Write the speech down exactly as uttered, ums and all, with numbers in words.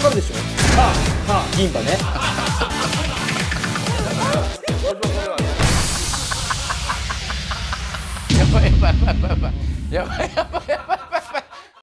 かるでしょ。はあはあ銀歯ね。 やばいやばいやばいやばいやばいやばい